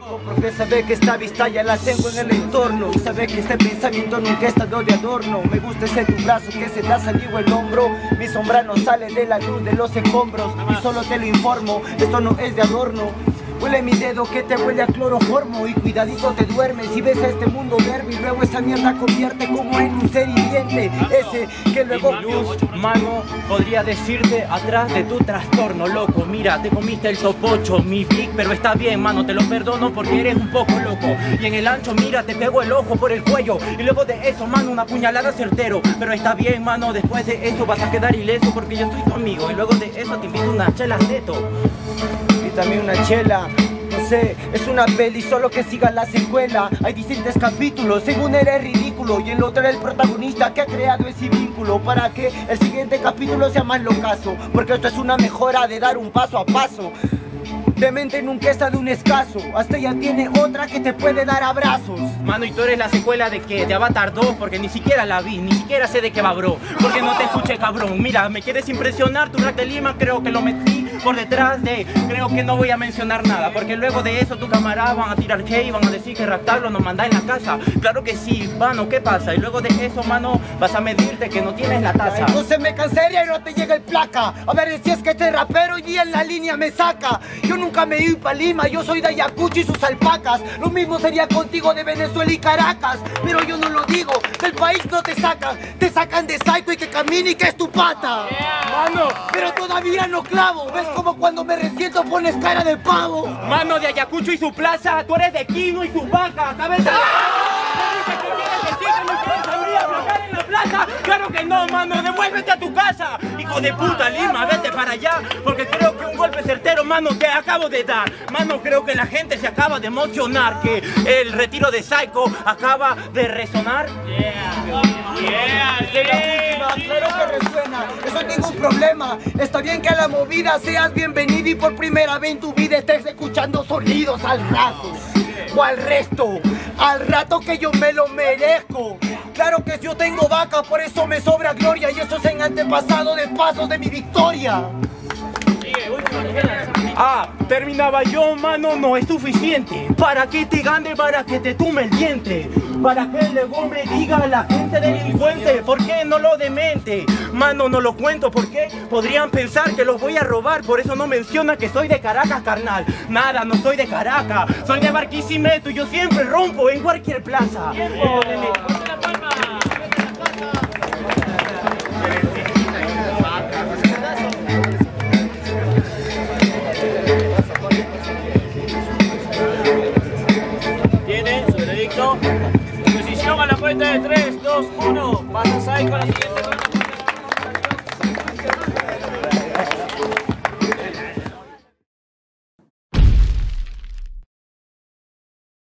Porque sabe que esta vista ya la tengo en el entorno. Y sabe que este pensamiento nunca ha estado de adorno. Me gusta ese tu brazo que se da salido el hombro. Mi sombra no sale de la luz de los escombros. Y solo te lo informo, esto no es de adorno. Huele mi dedo que te huele a cloroformo. Y cuidadito te duermes y ves a este mundo verde. Y luego esa mierda convierte como en un ser viviente. Ese que luego... Y mi luz, mano, podría decirte atrás de tu trastorno, loco. Mira, te comiste el topocho, mi big, pero está bien, mano, te lo perdono porque eres un poco loco. Y en el ancho, mira, te pego el ojo por el cuello. Y luego de eso, mano, una puñalada certero. Pero está bien, mano, después de eso vas a quedar ileso porque yo estoy tu amigo. Y luego de eso te invito unas chelas neto. También una chela, no sé, es una peli, solo que siga la secuela. Hay distintos capítulos, según eres ridículo. Y el otro era el protagonista que ha creado ese vínculo para que el siguiente capítulo sea más locazo. Porque esto es una mejora de dar un paso a paso. De mente nunca está de un escaso. Hasta ella tiene otra que te puede dar abrazos. Mano, ¿y tú eres la secuela de qué? ¿De Avatar 2? Porque ni siquiera la vi, ni siquiera sé de qué va, bro. Porque no te escuché, cabrón. Mira, me quieres impresionar, tu rack de Lima creo que lo metí por detrás de... Creo que no voy a mencionar nada, porque luego de eso tu camarada van a tirar hate, van a decir que Raptarlo nos manda en la casa. Claro que sí, mano, ¿qué pasa? Y luego de eso, mano, vas a medirte que no tienes la taza. Entonces me cansaría y no te llega el placa. A ver si es que este rapero hoy día en la línea me saca. Yo nunca me iba pa' Lima, yo soy de Ayacucho y sus alpacas. Lo mismo sería contigo de Venezuela y Caracas. Pero yo no lo digo, del país no te sacan de Psycho y que camine y que es tu pata. Mano, pero todavía no clavo. ¿Ves como cuando me resiento pones cara de pavo? Mano, de Ayacucho y su plaza, tú eres de Quino y su vaca, cabeza. En la plaza. Claro que no, mano, devuélvete a tu casa. Hijo de puta, Lima, vete para allá. Porque creo que un golpe certero, mano, te acabo de dar. Mano, creo que la gente se acaba de emocionar. Que el retiro de Psycho acaba de resonar. Claro que resuena, eso es ningún problema. Está bien que a la movida seas bienvenido y por primera vez en tu vida estés escuchando sonidos al rato. O al resto, al rato que yo me lo merezco. Claro que yo tengo vaca, por eso me sobra gloria. Y eso es en antepasado de pasos de mi victoria. Ah, terminaba yo, mano, no es suficiente. Para que te gane, para que te tume el diente. Para que luego me diga a la gente delincuente. ¿Por qué no lo demente? Mano, no lo cuento porque podrían pensar que los voy a robar. Por eso no menciona que soy de Caracas, carnal. Nada, no soy de Caracas. Soy de Barquisimeto y yo siempre rompo en cualquier plaza. Tiene su veredicto. Posición a la cuenta de 3, 2, 1. Pasa Psycho a la siguiente.